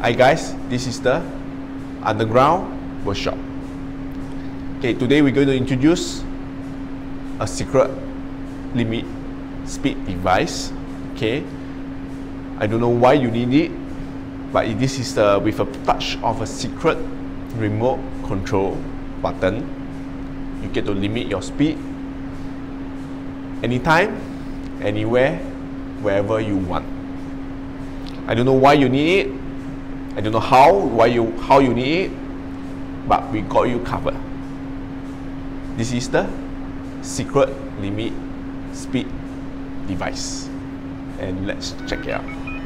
Hi guys, this is the Underground Workshop. Okay, today we're going to introduce a secret limit speed device. Okay, I don't know why you need it, but this is with a touch of a secret remote control button. You get to limit your speed anytime, anywhere, wherever you want. I don't know why you need it. I don't know how you need it, but we got you covered. This is the secret limit speed device, and let's check it out.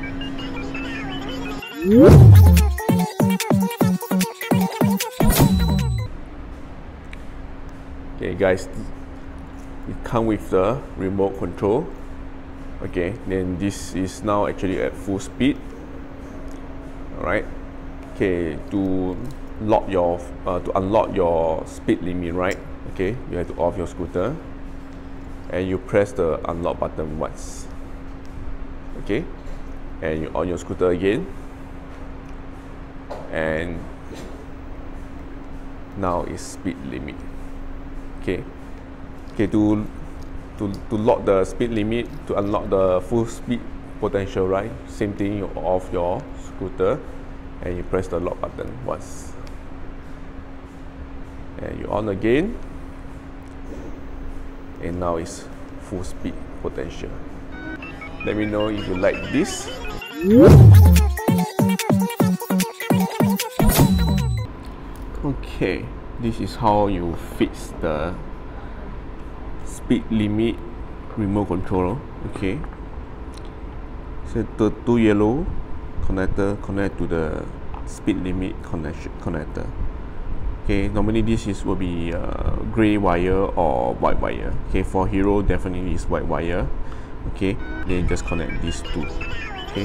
Okay guys, it comes with the remote control. Okay, then this is now actually at full speed. Alright, okay, to unlock your speed limit, right? Okay, you have to off your scooter and you press the unlock button once. Okay, and you on your scooter again, and now is speed limit. Okay, to lock the speed limit, to unlock the full speed potential, right? Same thing, you off your scooter and you press the lock button once, and you on again, and now it's full speed potential. Let me know if you like this. Okay, this is how you fix the speed limit remote controller. Okay, so the two yellow connector connect to the speed limit connector. Okay, normally this will be gray wire or white wire. Okay, for Hero definitely is white wire. Okay, then just connect these two. Okay,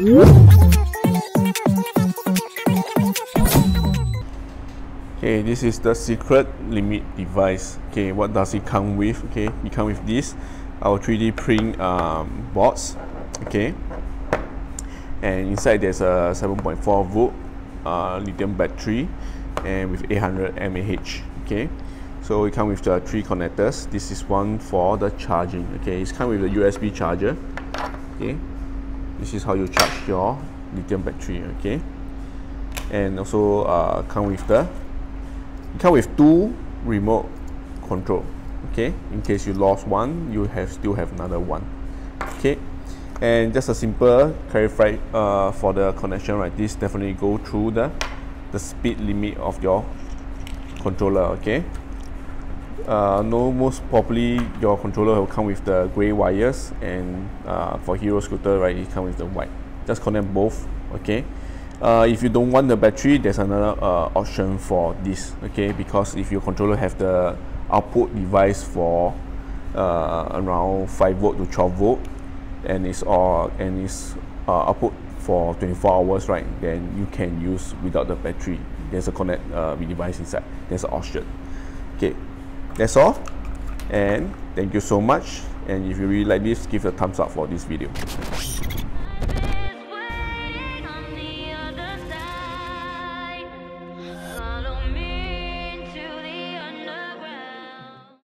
okay, this is the secret limit device. Okay, what does it come with? Okay, it comes with this, our 3D print boards. Okay, and inside there's a 7.4 volt lithium battery and with 800 mAh. Okay, so it comes with the 3 connectors. This is one for the charging. Okay, it's come with the USB charger. Okay, this is how you charge your lithium battery. Okay, and also come with 2 remote control. Okay, in case you lost one, you still have another one. Okay, and just a simple clarify for the connection, right? This definitely go through the speed limit of your controller. Okay, most probably your controller will come with the gray wires, and for Hero scooter, right, it comes with the white. Just connect both. Okay, if you don't want the battery, there's another option for this. Okay, because if your controller have the output device for around 5 volt to 12 volt, and it's output for 24 hours, right, then you can use without the battery. There's a connect device inside. There's an option. Okay, that's all, and thank you so much. And if you really like this, give a thumbs up for this video.